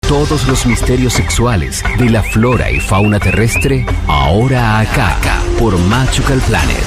Todos los misterios sexuales de la flora y fauna terrestre, ahora acá por Magical Planet.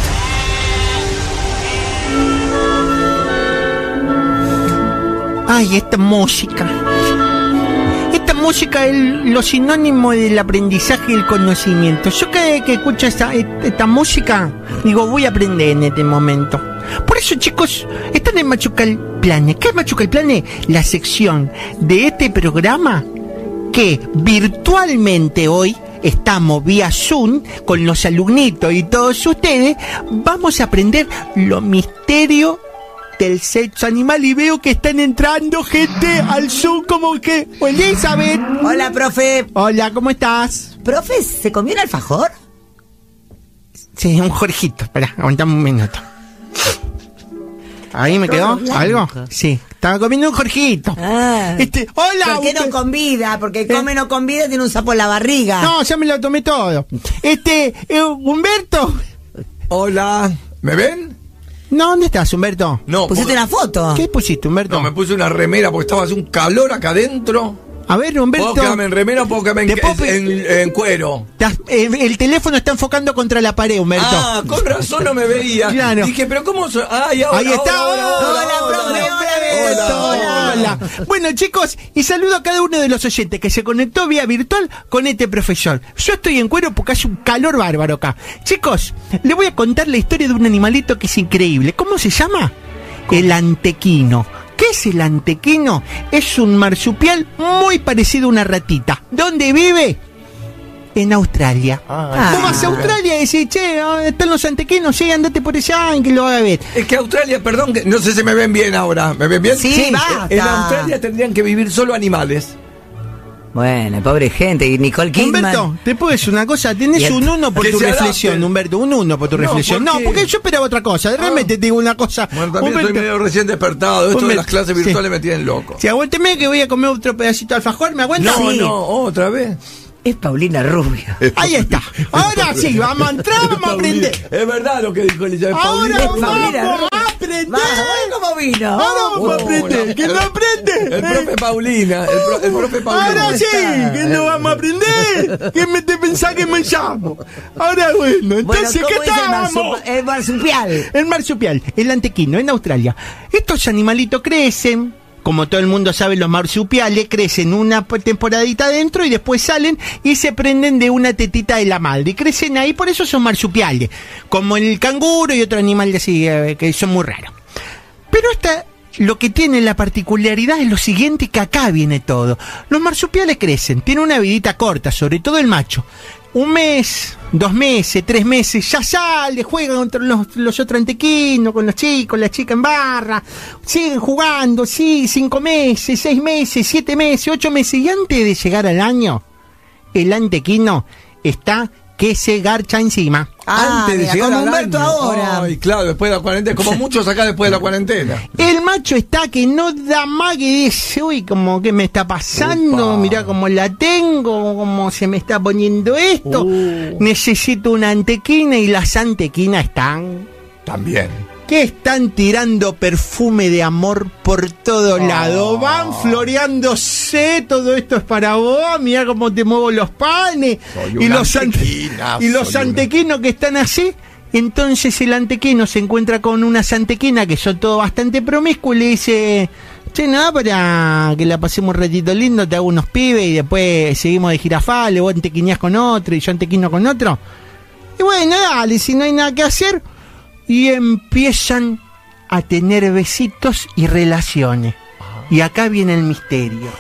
Ay, esta música. Esta música es lo sinónimo del aprendizaje y el conocimiento. Yo cada vez que escucho esta música, digo, voy a aprender en este momento. Por eso, chicos, están en Magical Planet. ¿Qué es Magical Planet? La sección de este programa que virtualmente hoy estamos vía Zoom con los alumnitos y todos ustedes. Vamos a aprender los misterios del sexo animal y veo que están entrando gente al Zoom como que... Elizabeth. Hola, profe. Hola, ¿cómo estás? Profe, ¿se comió un alfajor? Sí, un Jorgito. Espera, aguantame un minuto. ¿Ahí me quedó algo? Sí, estaba comiendo un Jorgito. Ah. Hola. ¿Por qué no con vida? Porque come no con vida, tiene un sapo en la barriga. No, ya me lo tomé todo. Humberto. Hola, ¿me ven? No, ¿dónde estás, Humberto? No, ¿Pusiste una foto? ¿Qué pusiste, Humberto? No, me puse una remera porque estaba haciendo un calor acá adentro. A ver, Humberto. ¿Puedo quedarme en remera o puedo quedarme en cuero? El teléfono está enfocando contra la pared, Humberto. Ah, con razón no me veía. Claro. Dije, pero ¿cómo? Ahí está. Hola. Bueno, chicos, y saludo a cada uno de los oyentes que se conectó vía virtual con este profesor. Yo estoy en cuero porque hace un calor bárbaro acá. Chicos, les voy a contar la historia de un animalito que es increíble. ¿Cómo se llama? El antequino. ¿Qué es el antequino? Es un marsupial muy parecido a una ratita. ¿Dónde vive? En Australia. Vos vas a Australia y decís, che, están los antequinos, sí, andate por allá y que lo haga ver. Es que Australia, perdón, que no sé si me ven bien ahora. ¿Me ven bien? Sí, basta. En Australia tendrían que vivir solo animales. Bueno, pobre gente. Y Nicole Kidman. Humberto, te puedo decir una cosa, tenés un 1 por que tu se reflexión, adapten. Humberto, un 1 por tu reflexión. ¿por qué? No, porque yo esperaba otra cosa, realmente te digo una cosa. Bueno, también Humberto, estoy medio recién despertado. Esto de Humberto, las clases virtuales me tienen loco. Sí, aguánteme que voy a comer otro pedacito de alfajor, ¿me aguanta? No, Sí. no, otra vez. Es Paulina Rubio. Ahí está. Ahora sí, vamos a entrar, vamos a aprender. Es verdad lo que dijo Elizabeth. Ahora Paulina. vamos a aprender. ¿Cómo vino? Ahora vamos a aprender. ¿Quién no aprende? El profe Paulina. El profe Paulina. Ahora sí, que no vamos a aprender. ¿Quién me te pensás que me llamo? Ahora bueno, entonces, ¿qué estábamos? El marsupial. El marsupial, el antequino, en Australia. Estos animalitos crecen. Como todo el mundo sabe, los marsupiales crecen una temporadita adentro y después salen y se prenden de una tetita de la madre. Y crecen ahí, por eso son marsupiales. Como el canguro y otro animal así, que son muy raros. Pero lo que tiene la particularidad es lo siguiente, que acá viene todo. Los marsupiales crecen, tienen una vidita corta, sobre todo el macho. 1 mes, 2 meses, 3 meses, ya sale, juegan contra los otros antequinos, con los chicos, la chica en barra, siguen jugando, sí, 5 meses, 6 meses, 7 meses, 8 meses, y antes de llegar al año, el antequino está que se garcha encima. Antes de llegar como al Humberto año. ahora. Ay, claro, después de la cuarentena, como muchos acá después de la cuarentena. El macho está que no da más, que dice, uy, como que me está pasando, Upa. mirá cómo la tengo, cómo se me está poniendo esto, necesito una antequina, y las antequinas están... También. que están tirando perfume de amor por todos lados, van floreándose, todo esto es para vos, mirá cómo te muevo los panes, Soy y una los, antequina, y los soy una- antequinos que están así. Entonces el antequino se encuentra con unas antequinas que son todo bastante promiscuos y le dice, che, nada, para que la pasemos un ratito lindo, te hago unos pibes y después seguimos de jirafales, vos antequineás con otro y yo antequino con otro. Y bueno, dale, si no hay nada que hacer. Y empiezan a tener besitos y relaciones. Y acá viene el misterio.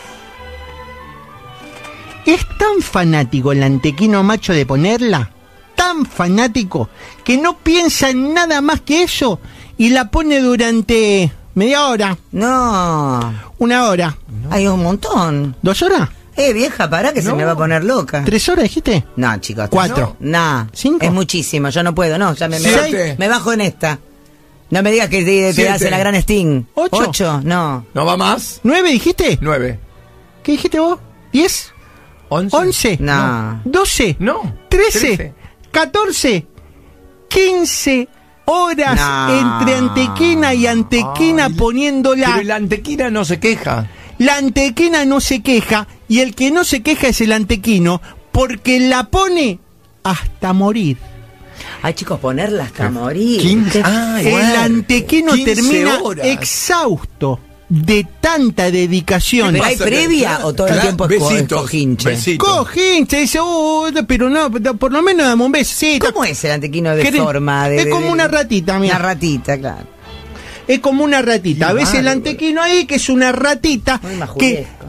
Es tan fanático el antequino macho de ponerla, tan fanático, que no piensa en nada más que eso y la pone durante media hora, No. 1 hora, Hay un montón. 2 horas, Vieja, pará que se me va a poner loca. 3 horas, dijiste. No, chicos. 4. No. 5. Es muchísimo, yo no puedo, no. Ya me 7. me bajo en esta. No me digas que te 7. hace la gran Sting. 8. 8, no. ¿No va más? 9, dijiste. 9. ¿Qué dijiste vos? 10. 11. No. 12. No. 13. 14. 15 horas No. entre antequina y antequina Ay, poniéndola. Pero la antequina no se queja. La antequina no se queja, y el que no se queja es el antequino, porque la pone hasta morir. Ay, chicos, ponerla hasta morir. 15. Ay, El bueno. antequino 15 termina horas. exhausto de tanta dedicación. ¿Pero hay previa o todo el tiempo es Besitos, cojinche? besitos. Cojinche, dice, pero no, por lo menos dame un beso. Sí, ¿Cómo es el antequino de ¿Querés? forma? Es como una ratita, mira. Una ratita, claro. Es como una ratita. Qué A veces el bárbaro. antequino ahí, que es una ratita Muy que majulesco.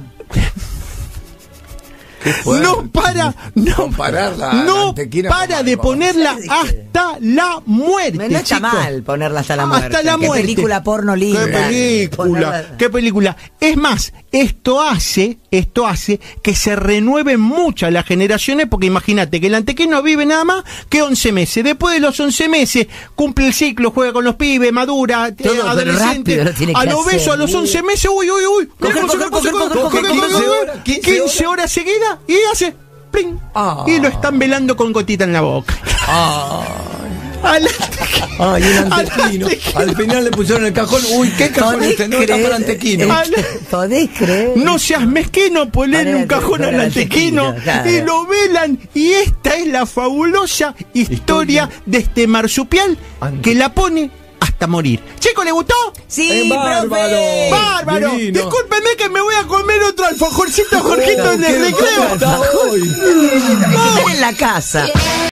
Qué fuerte. no para, Comparar la no antequina para con de algo. ponerla hasta la muerte. No está chicos. mal ponerla hasta la Hasta muerte. la Qué muerte. película porno linda. ¿Qué película? Ponerla- ¿Qué película? Es más, esto hace que se renueven muchas las generaciones, porque imagínate que el antequino vive nada más que 11 meses. Después de los 11 meses, cumple el ciclo, juega con los pibes, madura, Todo, pero adolescente. rápido lo tiene A que los hacer. besos, a los 11 meses, uy. Coge, coge, 15 horas seguidas y hace... ¡pling! Ah. Y lo están velando con gotita en la boca. Al antequino. Ay, un Al antequino. antequino. Al final le pusieron el cajón. Uy, ¿qué cajón ¿Podés este? No está creer? para antequino. ¿Podés creer? No seas mezquino, ponle un cajón al antequino claro. y lo velan. Y esta es la fabulosa historia de este marsupial que la pone hasta morir. Chico, ¿le gustó? Sí, Bárbaro. profe. ¡Bárbaro! Divino. Discúlpeme que me voy a comer otro alfajorcito, Jorgito, en el ¿Qué recreo. está hoy? Hay que estar en la casa.